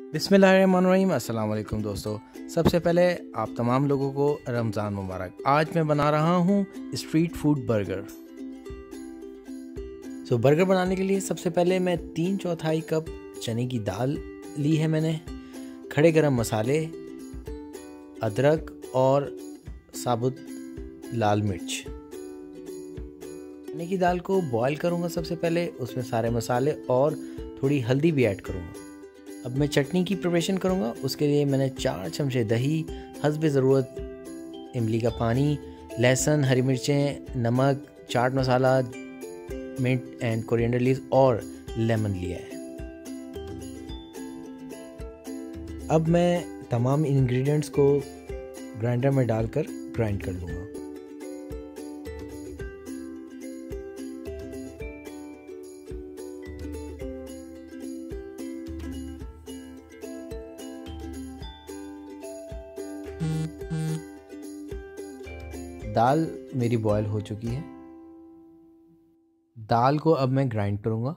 बिस्मिल्लाहिर्रहमानिर्रहीम। अस्सलाम वालेकुम दोस्तों, सबसे पहले आप तमाम लोगों को रमज़ान मुबारक। आज मैं बना रहा हूँ स्ट्रीट फूड बर्गर। बर्गर बनाने के लिए सबसे पहले मैं 3/4 कप चने की दाल ली है मैंने, खड़े गरम मसाले, अदरक और साबुत लाल मिर्च। चने की दाल को बॉईल करूँगा सबसे पहले, उसमें सारे मसाले और थोड़ी हल्दी भी ऐड करूँगा। अब मैं चटनी की प्रिपरेशन करूँगा। उसके लिए मैंने 4 चमचे दही, हस्बे ज़रूरत इमली का पानी, लहसुन, हरी मिर्चें, नमक, चाट मसाला, मिंट एंड कोरिएंडर लीव्स और लेमन लिया है। अब मैं तमाम इंग्रेडिएंट्स को ग्राइंडर में डालकर ग्राइंड कर लूँगा। दाल मेरी बॉयल हो चुकी है। दाल को अब मैं ग्राइंड करूँगा।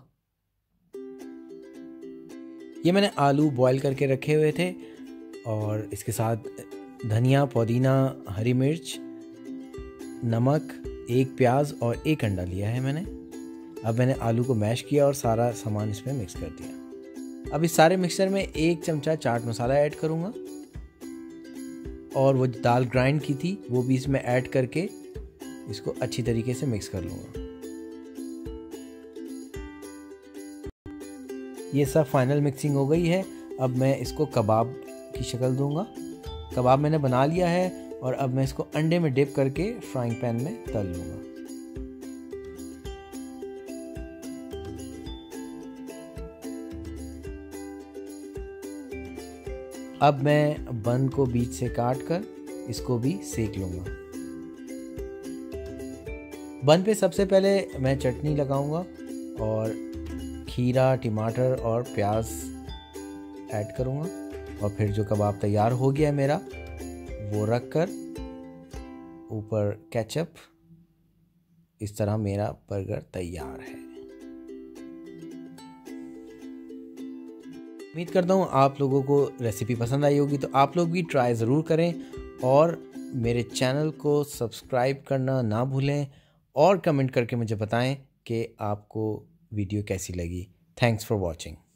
ये मैंने आलू बॉयल करके रखे हुए थे और इसके साथ धनिया, पुदीना, हरी मिर्च, नमक, 1 प्याज और 1 अंडा लिया है मैंने। अब मैंने आलू को मैश किया और सारा सामान इसमें मिक्स कर दिया। अब इस सारे मिक्सचर में 1 चमचा चाट मसाला ऐड करूँगा और वो दाल ग्राइंड की थी वो भी इसमें ऐड करके इसको अच्छी तरीके से मिक्स कर लूँगा। ये सब फाइनल मिक्सिंग हो गई है। अब मैं इसको कबाब की शक्ल दूंगा। कबाब मैंने बना लिया है और अब मैं इसको अंडे में डिप करके फ्राइंग पैन में तल लूँगा। अब मैं बन को बीच से काट कर इसको भी सेक लूँगा। बन पे सबसे पहले मैं चटनी लगाऊंगा और खीरा, टमाटर और प्याज ऐड करूँगा और फिर जो कबाब तैयार हो गया है मेरा वो रख कर ऊपर केचप। इस तरह मेरा बर्गर तैयार है। उम्मीद करता हूँ आप लोगों को रेसिपी पसंद आई होगी, तो आप लोग भी ट्राई ज़रूर करें और मेरे चैनल को सब्सक्राइब करना ना भूलें और कमेंट करके मुझे बताएं कि आपको वीडियो कैसी लगी। Thanks for watching.